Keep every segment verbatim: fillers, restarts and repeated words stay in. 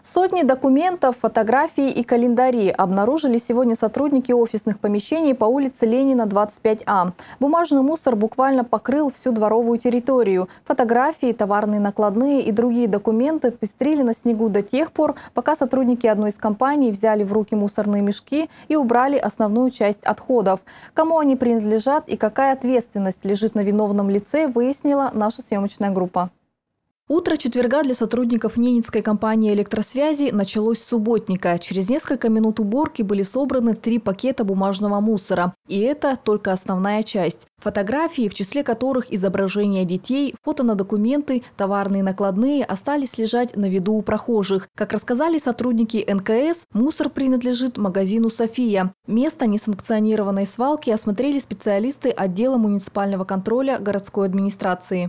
Сотни документов, фотографий и календарей обнаружили сегодня сотрудники офисных помещений по улице Ленина, двадцать пять А. Бумажный мусор буквально покрыл всю дворовую территорию. Фотографии, товарные накладные и другие документы пестрили на снегу до тех пор, пока сотрудники одной из компаний взяли в руки мусорные мешки и убрали основную часть отходов. Кому они принадлежат и какая ответственность лежит на виновном лице, выяснила наша съемочная группа. Утро четверга для сотрудников ненецкой компании электросвязи началось с субботника. Через несколько минут уборки были собраны три пакета бумажного мусора. И это только основная часть. Фотографии, в числе которых изображения детей, фото на документы, товарные накладные, остались лежать на виду у прохожих. Как рассказали сотрудники эн ка эс, мусор принадлежит магазину «София». Место несанкционированной свалки осмотрели специалисты отдела муниципального контроля городской администрации.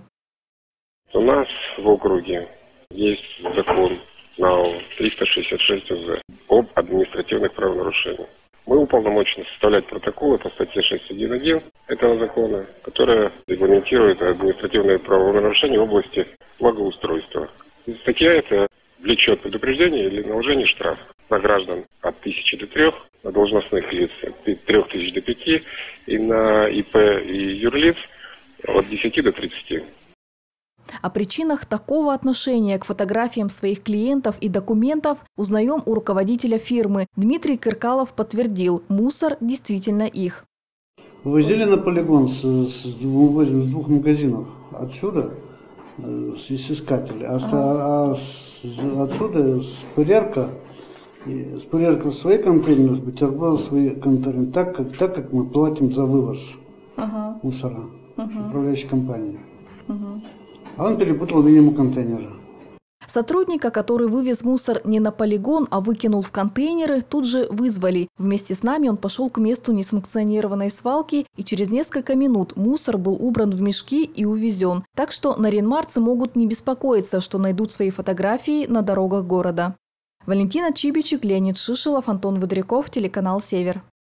У нас в округе есть закон НАУ триста шестьдесят шесть У З об административных правонарушениях. Мы уполномочены составлять протоколы по статье шесть один один этого закона, которая регламентирует административные правонарушения в области благоустройства. И статья эта влечет предупреждение или наложение штрафа на граждан от тысячи до трех, на должностных лиц от трех тысяч до пяти и на И П и юрлиц от десяти до тридцати. О причинах такого отношения к фотографиям своих клиентов и документов узнаем у руководителя фирмы. Дмитрий Кыркалов подтвердил, мусор действительно их. Вывозили на полигон с, с, двух, с двух магазинов отсюда, с искателей, а, а. а с, отсюда с Пырерка, с Пырерка свои контейнеры, с Бутерброда свои контейнеры, так как, так как мы платим за вывоз ага. мусора, ага. управляющей компании. Ага. А он перепутал минимум контейнера. Сотрудника, который вывез мусор не на полигон, а выкинул в контейнеры, тут же вызвали. Вместе с нами он пошел к месту несанкционированной свалки, и через несколько минут мусор был убран в мешки и увезен. Так что наринмарцы могут не беспокоиться, что найдут свои фотографии на дорогах города. Валентина Чибичек, Леонид Шишелов, Антон Выдряков, телеканал «Север».